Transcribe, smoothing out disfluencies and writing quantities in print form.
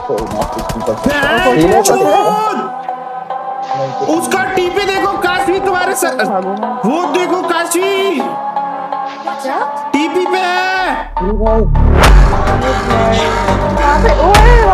उसका टीपी देखो काशवी तुम्हारे सर, वो देखो काशवी टीपी पे है।